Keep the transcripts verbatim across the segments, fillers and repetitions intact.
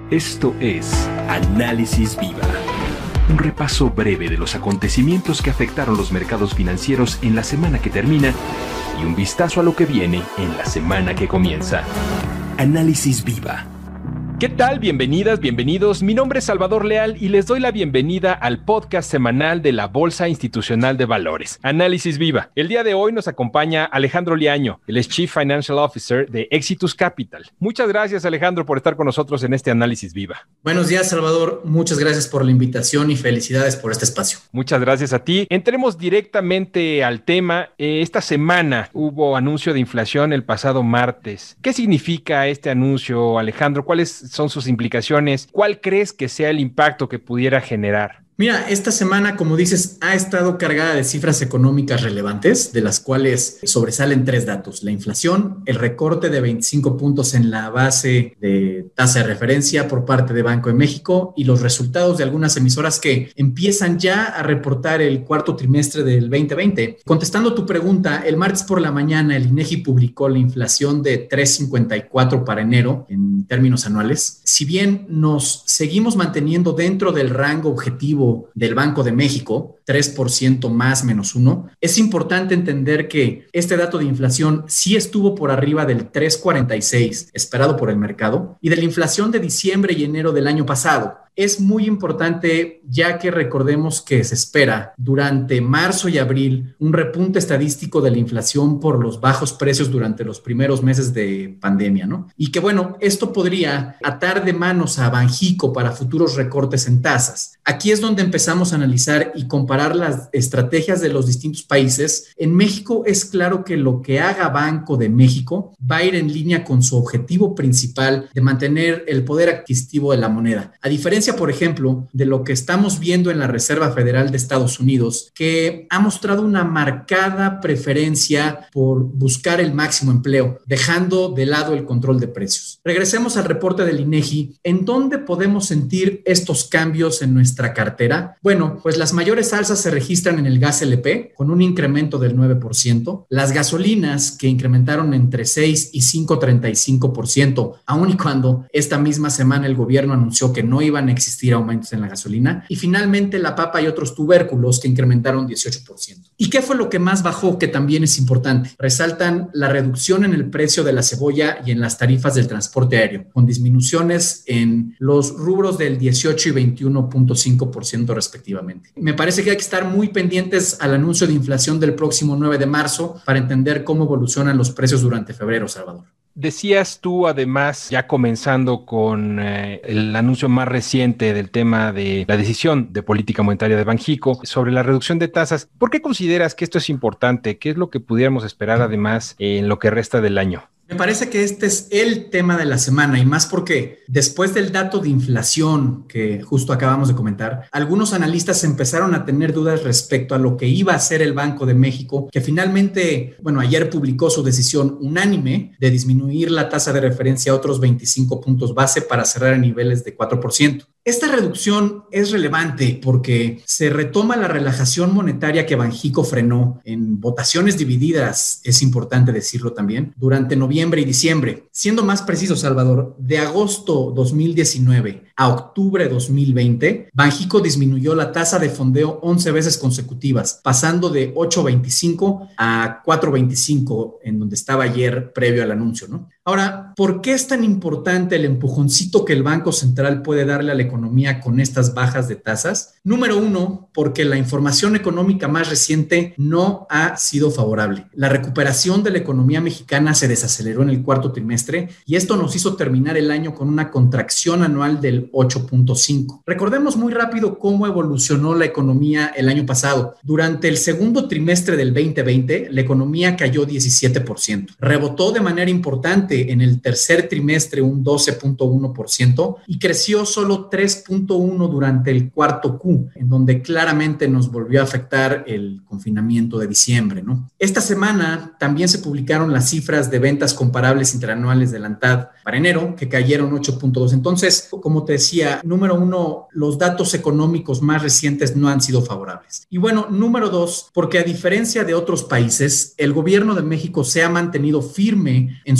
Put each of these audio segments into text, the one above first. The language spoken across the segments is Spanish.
Esto es Análisis Viva, un repaso breve de los acontecimientos que afectaron los mercados financieros en la semana que termina y un vistazo a lo que viene en la semana que comienza. Análisis Viva. ¿Qué tal? Bienvenidas, bienvenidos. Mi nombre es Salvador Leal y les doy la bienvenida al podcast semanal de la Bolsa Institucional de Valores, Análisis Viva. El día de hoy nos acompaña Alejandro Liaño, el es Chief Financial Officer de Exitus Capital. Muchas gracias, Alejandro, por estar con nosotros en este Análisis Viva. Buenos días, Salvador. Muchas gracias por la invitación y felicidades por este espacio. Muchas gracias a ti. Entremos directamente al tema. Eh, esta semana hubo anuncio de inflación el pasado martes. ¿Qué significa este anuncio, Alejandro? ¿Cuáles son sus implicaciones? ¿Cuál crees que sea el impacto que pudiera generar? Mira, esta semana, como dices, ha estado cargada de cifras económicas relevantes, de las cuales sobresalen tres datos: la inflación, el recorte de veinticinco puntos en la base de tasa de referencia por parte de Banco de México y los resultados de algunas emisoras que empiezan ya a reportar el cuarto trimestre del veinte veinte. Contestando tu pregunta, el martes por la mañana el INEGI publicó la inflación de tres punto cincuenta y cuatro para enero en términos anuales. Si bien nos seguimos manteniendo dentro del rango objetivo del Banco de México, tres por ciento más menos uno, es importante entender que este dato de inflación sí estuvo por arriba del tres punto cuarenta y seis esperado por el mercado y de la inflación de diciembre y enero del año pasado. Es muy importante, ya que recordemos que se espera durante marzo y abril un repunte estadístico de la inflación por los bajos precios durante los primeros meses de pandemia, ¿no? Y que bueno, esto podría atar de manos a Banxico para futuros recortes en tasas. Aquí es donde empezamos a analizar y comparar las estrategias de los distintos países. En México es claro que lo que haga Banco de México va a ir en línea con su objetivo principal de mantener el poder adquisitivo de la moneda. A diferencia, por ejemplo, de lo que estamos viendo en la Reserva Federal de Estados Unidos, que ha mostrado una marcada preferencia por buscar el máximo empleo, dejando de lado el control de precios. Regresemos al reporte del INEGI. ¿En dónde podemos sentir estos cambios en nuestra cartera? Bueno, pues las mayores alzas se registran en el gas L P, con un incremento del nueve por ciento, las gasolinas, que incrementaron entre seis y cinco punto treinta y cinco por ciento, aun y cuando esta misma semana el gobierno anunció que no iban a existir aumentos en la gasolina, y finalmente la papa y otros tubérculos, que incrementaron dieciocho por ciento. ¿Y qué fue lo que más bajó, que también es importante? Resaltan la reducción en el precio de la cebolla y en las tarifas del transporte aéreo, con disminuciones en los rubros del dieciocho y veintiuno punto cinco por ciento respectivamente. Me parece que hay que estar muy pendientes al anuncio de inflación del próximo nueve de marzo para entender cómo evolucionan los precios durante febrero, Salvador. Decías tú, además, ya comenzando con eh, el anuncio más reciente del tema de la decisión de política monetaria de Banxico sobre la reducción de tasas. ¿Por qué consideras que esto es importante? ¿Qué es lo que pudiéramos esperar además en lo que resta del año? Me parece que este es el tema de la semana, y más porque después del dato de inflación que justo acabamos de comentar, algunos analistas empezaron a tener dudas respecto a lo que iba a hacer el Banco de México, que finalmente, bueno, ayer publicó su decisión unánime de disminuir la tasa de referencia a otros veinticinco puntos base para cerrar en niveles de cuatro por ciento. Esta reducción es relevante porque se retoma la relajación monetaria que Banxico frenó en votaciones divididas, es importante decirlo también, durante noviembre y diciembre. Siendo más preciso, Salvador, de agosto dos mil diecinueve a octubre dos mil veinte, Banxico disminuyó la tasa de fondeo once veces consecutivas, pasando de ocho punto veinticinco a cuatro punto veinticinco, en donde estaba ayer previo al anuncio, ¿no? Ahora, ¿por qué es tan importante el empujoncito que el Banco Central puede darle a la economía con estas bajas de tasas? Número uno, porque la información económica más reciente no ha sido favorable. La recuperación de la economía mexicana se desaceleró en el cuarto trimestre y esto nos hizo terminar el año con una contracción anual del ocho punto cinco. Recordemos muy rápido cómo evolucionó la economía el año pasado. Durante el segundo trimestre del veinte veinte, la economía cayó diecisiete por ciento. Rebotó de manera importante en el tercer trimestre un doce punto uno por ciento y creció solo tres punto uno por ciento durante el cuarto Q, en donde claramente nos volvió a afectar el confinamiento de diciembre, ¿no? Esta semana también se publicaron las cifras de ventas comparables interanuales de la ANTAD para enero, que cayeron ocho punto dos. Entonces, como te decía, número uno, los datos económicos más recientes no han sido favorables. Y bueno, número dos, porque a diferencia de otros países, el gobierno de México se ha mantenido firme en su apuesta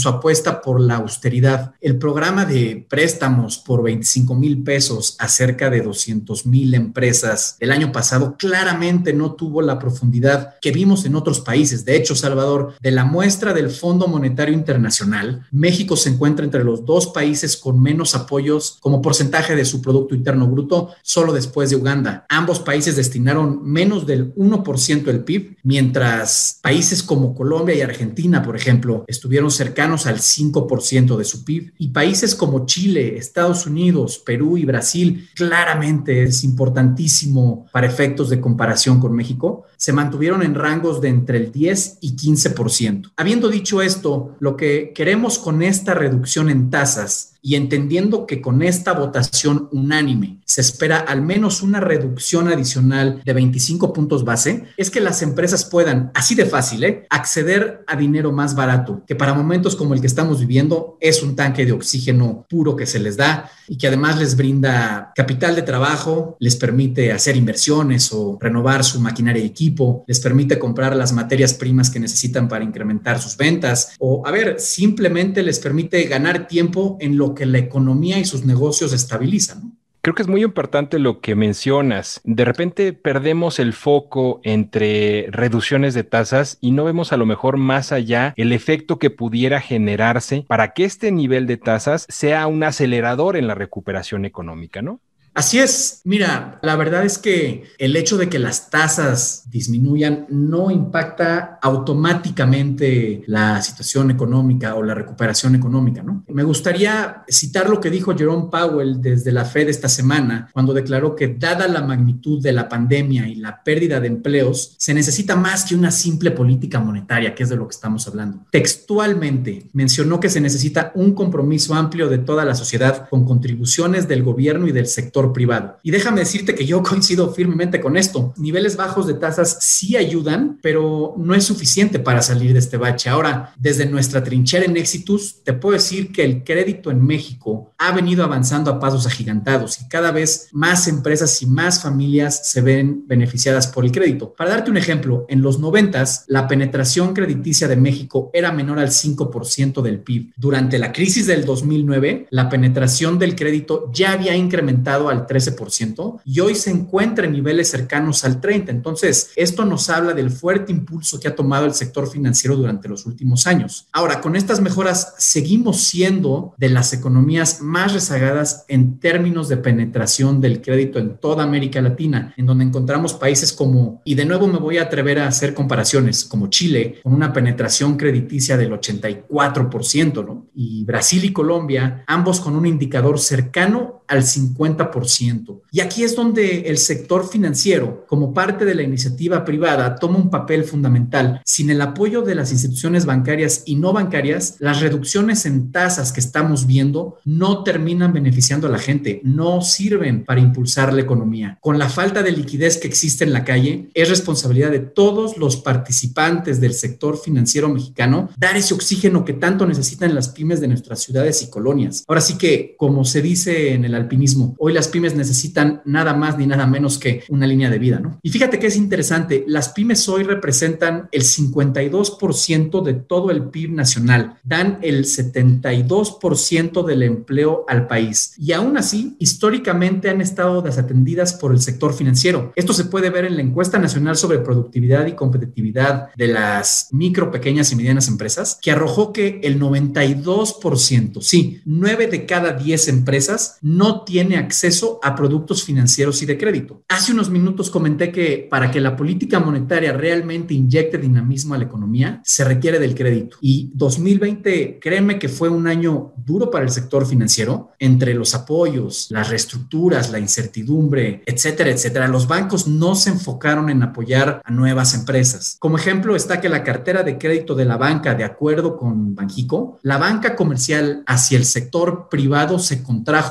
apuesta por la austeridad. El programa de préstamos por veinticinco mil pesos a cerca de doscientos mil empresas el año pasado claramente no tuvo la profundidad que vimos en otros países. De hecho, Salvador, de la muestra del Fondo Monetario Internacional, México se encuentra entre los dos países con menos apoyos como porcentaje de su Producto Interno Bruto, solo después de Uganda. Ambos países destinaron menos del uno por ciento del P I B, mientras países como Colombia y Argentina, por ejemplo, estuvieron cercanos al cinco por ciento de su P I B. Y países como Chile, Estados Unidos, Perú y Brasil, claramente es importantísimo para efectos de comparación con México, se mantuvieron en rangos de entre el diez y quince por ciento. Habiendo dicho esto, lo que queremos con esta reducción en tasas y entendiendo que con esta votación unánime se espera al menos una reducción adicional de veinticinco puntos base, es que las empresas puedan, así de fácil, ¿eh? acceder a dinero más barato, que para momentos como el que estamos viviendo es un tanque de oxígeno puro que se les da y que además les brinda capital de trabajo, les permite hacer inversiones o renovar su maquinaria y equipo, les permite comprar las materias primas que necesitan para incrementar sus ventas o, a ver, simplemente les permite ganar tiempo en lo que la economía y sus negocios estabilizan, ¿no? Creo que es muy importante lo que mencionas. De repente perdemos el foco entre reducciones de tasas y no vemos a lo mejor más allá el efecto que pudiera generarse para que este nivel de tasas sea un acelerador en la recuperación económica, ¿no? Así es. Mira, la verdad es que el hecho de que las tasas disminuyan no impacta automáticamente la situación económica o la recuperación económica, ¿no? Me gustaría citar lo que dijo Jerome Powell desde la Fed esta semana, cuando declaró que dada la magnitud de la pandemia y la pérdida de empleos, se necesita más que una simple política monetaria, que es de lo que estamos hablando. Textualmente mencionó que se necesita un compromiso amplio de toda la sociedad con contribuciones del gobierno y del sector privado. Y déjame decirte que yo coincido firmemente con esto. Niveles bajos de tasas sí ayudan, pero no es suficiente para salir de este bache. Ahora, desde nuestra trinchera en Exitus, te puedo decir que el crédito en México ha venido avanzando a pasos agigantados y cada vez más empresas y más familias se ven beneficiadas por el crédito. Para darte un ejemplo, en los noventas, la penetración crediticia de México era menor al cinco por ciento del P I B. Durante la crisis del dos mil nueve, la penetración del crédito ya había incrementado al trece por ciento y hoy se encuentra en niveles cercanos al treinta por ciento. Entonces, esto nos habla del fuerte impulso que ha tomado el sector financiero durante los últimos años. Ahora, con estas mejoras, seguimos siendo de las economías más rezagadas en términos de penetración del crédito en toda América Latina, en donde encontramos países como, y de nuevo me voy a atrever a hacer comparaciones, como Chile, con una penetración crediticia del ochenta y cuatro por ciento, ¿no? Y Brasil y Colombia, ambos con un indicador cercano al cincuenta por ciento. Y aquí es donde el sector financiero, como parte de la iniciativa privada, toma un papel fundamental. Sin el apoyo de las instituciones bancarias y no bancarias, las reducciones en tasas que estamos viendo no terminan beneficiando a la gente, no sirven para impulsar la economía. Con la falta de liquidez que existe en la calle, es responsabilidad de todos los participantes del sector financiero mexicano dar ese oxígeno que tanto necesitan las pymes de nuestras ciudades y colonias. Ahora sí que, como se dice en el alpinismo, hoy las pymes necesitan nada más ni nada menos que una línea de vida, ¿no? Y fíjate que es interesante, las pymes hoy representan el cincuenta y dos por ciento de todo el P I B nacional, dan el setenta y dos por ciento del empleo al país y aún así, históricamente han estado desatendidas por el sector financiero. Esto se puede ver en la encuesta nacional sobre productividad y competitividad de las micro, pequeñas y medianas empresas, que arrojó que el noventa y dos por ciento, sí, nueve de cada diez empresas no tiene acceso a productos financieros y de crédito. Hace unos minutos comenté que para que la política monetaria realmente inyecte dinamismo a la economía, se requiere del crédito. Y dos mil veinte, créeme que fue un año duro para el sector financiero, entre los apoyos, las reestructuras, la incertidumbre, etcétera, etcétera. Los bancos no se enfocaron en apoyar a nuevas empresas. Como ejemplo está que la cartera de crédito de la banca, de acuerdo con Banjico, la banca comercial hacia el sector privado se contrajo uno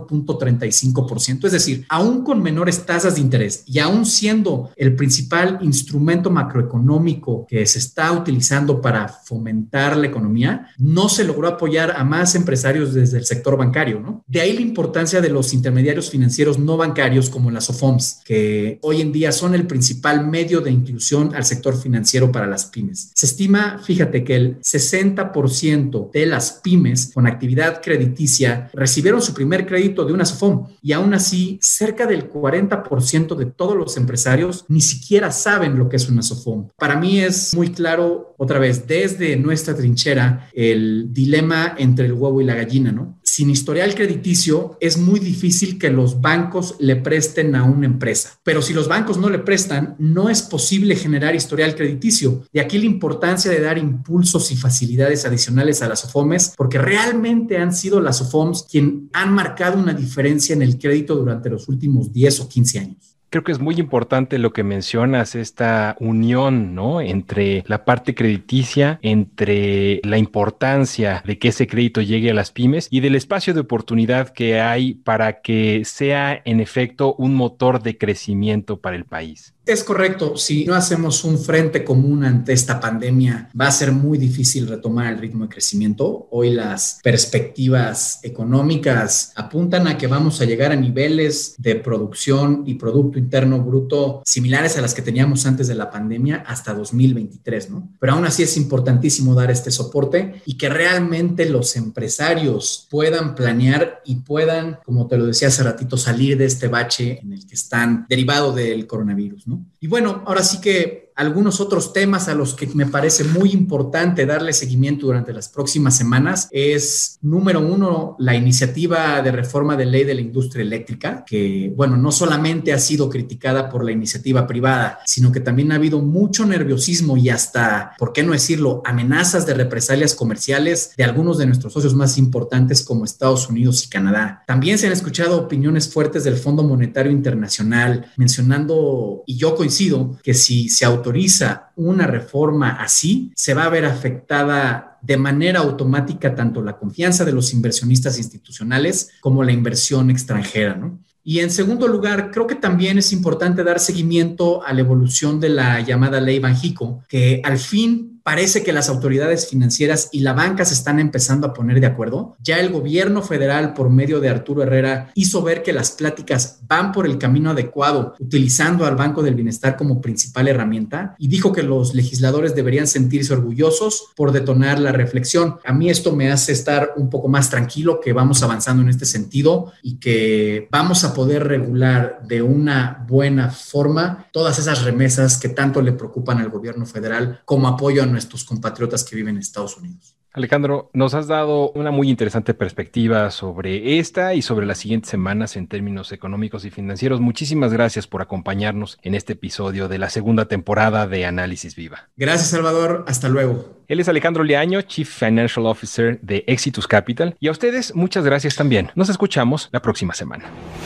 uno punto treinta y cinco por ciento. Es decir, aún con menores tasas de interés y aún siendo el principal instrumento macroeconómico que se está utilizando para fomentar la economía, no se logró apoyar a más empresarios desde el sector bancario, ¿no? De ahí la importancia de los intermediarios financieros no bancarios como las SOFOMS, que hoy en día son el principal medio de inclusión al sector financiero para las pymes. Se estima, fíjate, que el sesenta por ciento de las pymes con actividad crediticia recibieron su primer crédito de una SOFOM y aún así cerca del cuarenta por ciento de todos los empresarios ni siquiera saben lo que es una SOFOM. Para mí es muy claro, otra vez, desde nuestra trinchera, el dilema entre el huevo y la gallina, ¿no? Sin historial crediticio es muy difícil que los bancos le presten a una empresa, pero si los bancos no le prestan, no es posible generar historial crediticio. De aquí la importancia de dar impulsos y facilidades adicionales a las SOFOMs, porque realmente han sido las SOFOMs quien han marcado una diferencia en el crédito durante los últimos diez o quince años. Creo que es muy importante lo que mencionas, esta unión, ¿no?, entre la parte crediticia, entre la importancia de que ese crédito llegue a las pymes y del espacio de oportunidad que hay para que sea en efecto un motor de crecimiento para el país. Es correcto. Si no hacemos un frente común ante esta pandemia, va a ser muy difícil retomar el ritmo de crecimiento. Hoy las perspectivas económicas apuntan a que vamos a llegar a niveles de producción y Producto Interno Bruto similares a las que teníamos antes de la pandemia hasta dos mil veintitrés, ¿no? Pero aún así es importantísimo dar este soporte y que realmente los empresarios puedan planear y puedan, como te lo decía hace ratito, salir de este bache en el que están derivado del coronavirus, ¿no? Y bueno, ahora sí que algunos otros temas a los que me parece muy importante darle seguimiento durante las próximas semanas es, número uno, la iniciativa de reforma de ley de la industria eléctrica, que, bueno, no solamente ha sido criticada por la iniciativa privada, sino que también ha habido mucho nerviosismo y hasta, ¿por qué no decirlo?, amenazas de represalias comerciales de algunos de nuestros socios más importantes como Estados Unidos y Canadá. También se han escuchado opiniones fuertes del Fondo Monetario Internacional mencionando, y yo coincido, que si se autoriza una reforma así, se va a ver afectada de manera automática tanto la confianza de los inversionistas institucionales como la inversión extranjera, ¿no? Y en segundo lugar, creo que también es importante dar seguimiento a la evolución de la llamada Ley Banjico, que al fin parece que las autoridades financieras y la banca se están empezando a poner de acuerdo. Ya el gobierno federal, por medio de Arturo Herrera, hizo ver que las pláticas van por el camino adecuado, utilizando al Banco del Bienestar como principal herramienta, y dijo que los legisladores deberían sentirse orgullosos por detonar la reflexión. A mí esto me hace estar un poco más tranquilo, que vamos avanzando en este sentido y que vamos a poder regular de una buena forma todas esas remesas que tanto le preocupan al gobierno federal como apoyo a nuestros compatriotas que viven en Estados Unidos. Alejandro, nos has dado una muy interesante perspectiva sobre esta y sobre las siguientes semanas en términos económicos y financieros. Muchísimas gracias por acompañarnos en este episodio de la segunda temporada de Análisis Viva. Gracias, Salvador. Hasta luego. Él es Alejandro Liaño, Chief Financial Officer de Exitus Capital. Y a ustedes, muchas gracias también. Nos escuchamos la próxima semana.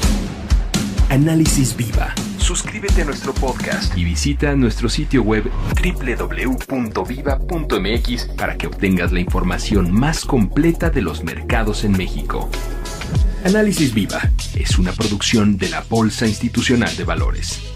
Análisis Viva. Suscríbete a nuestro podcast y visita nuestro sitio web doble u doble u doble u punto viva punto m x para que obtengas la información más completa de los mercados en México. Análisis Viva es una producción de la Bolsa Institucional de Valores.